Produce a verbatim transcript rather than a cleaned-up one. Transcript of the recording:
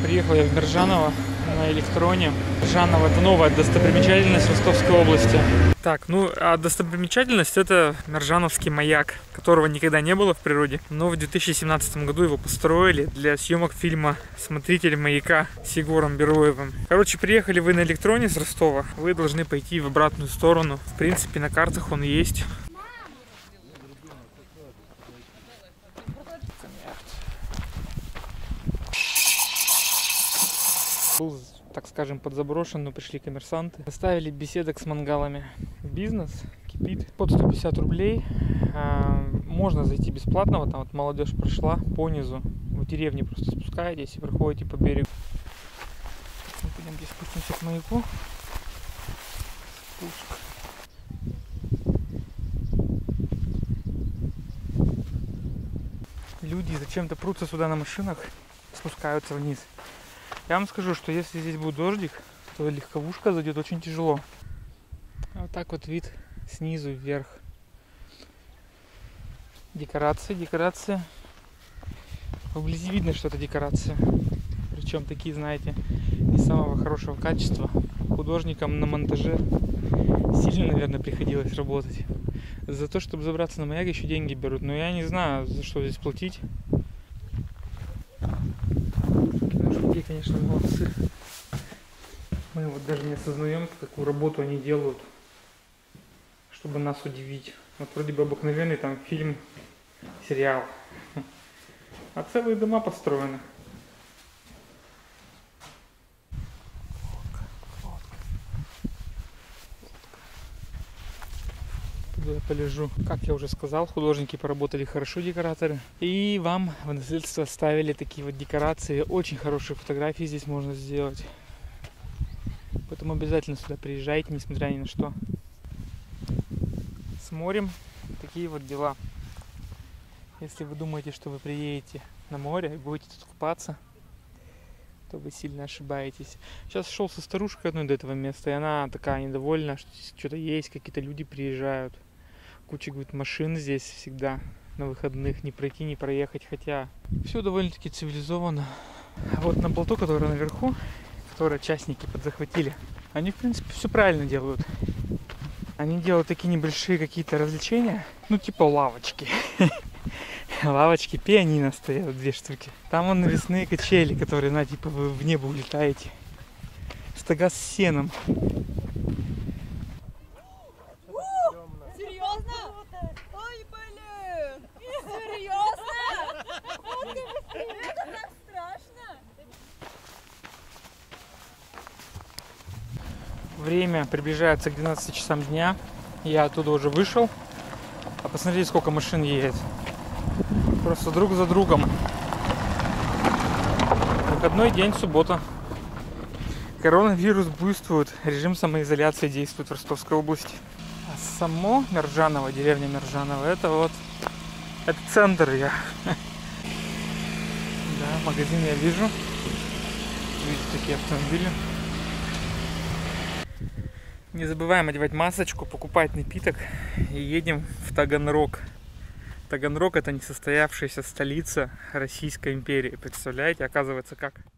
Приехал я в Мержаново на электроне. Мержаново — это новая достопримечательность Ростовской области. Так, ну а достопримечательность — это Мержановский маяк, которого никогда не было в природе. Но в две тысячи семнадцатом году его построили для съемок фильма «Смотритель маяка» с Егором Бероевым. Короче, приехали вы на электроне с Ростова, вы должны пойти в обратную сторону. В принципе, на картах он есть. Был, так скажем, подзаброшен, но пришли коммерсанты. Оставили беседок с мангалами. Бизнес кипит. Под сто пятьдесят рублей. А, можно зайти бесплатно. Вот там вот молодежь прошла по низу. В деревне просто спускаетесь и проходите по берегу. Мы пойдем спустимся к маяку. Спуск. Люди зачем-то прутся сюда на машинах, спускаются вниз. Я вам скажу, что если здесь будет дождик, то легковушка зайдет очень тяжело. Вот так вот вид снизу вверх. Декорации, декорация. Вблизи видно, что это декорация. Причем такие, знаете, не самого хорошего качества. Художникам на монтаже сильно, наверное, приходилось работать. За то, чтобы забраться на маяк, еще деньги берут. Но я не знаю, за что здесь платить. Мужики, конечно, молодцы. Мы вот даже не осознаем, какую работу они делают, чтобы нас удивить. Вот вроде бы обыкновенный там фильм, сериал. А целые дома построены. Я полежу. Как я уже сказал, художники поработали хорошо, декораторы. И вам в наследство оставили такие вот декорации. Очень хорошие фотографии здесь можно сделать. Поэтому обязательно сюда приезжайте, несмотря ни на что. С морем такие вот дела. Если вы думаете, что вы приедете на море и будете тут купаться, то вы сильно ошибаетесь. Сейчас шел со старушкой одной до этого места, и она такая недовольна, что что-то есть, какие-то люди приезжают. Куча, говорит, машин здесь всегда на выходных, не пройти, не проехать, хотя все довольно-таки цивилизованно. А вот на плоту, которое наверху, которое частники подзахватили, они, в принципе, все правильно делают. Они делают такие небольшие какие-то развлечения, ну, типа лавочки. Лавочки, пианино стоят, две штуки. Там вон навесные качели, которые, на, типа, вы в небо улетаете. Стога с сеном. Время приближается к двенадцати часам дня. Я оттуда уже вышел. А посмотрите, сколько машин едет. Просто друг за другом. Выходной день, суббота. Коронавирус буйствует. Режим самоизоляции действует в Ростовской области. А само Мержаново, деревня Мержаново, это вот, это центр я. Да, магазин я вижу. Видите, такие автомобили. Не забываем одевать масочку, покупать напиток и едем в Таганрог. Таганрог — это несостоявшаяся столица Российской империи. Представляете, оказывается, как?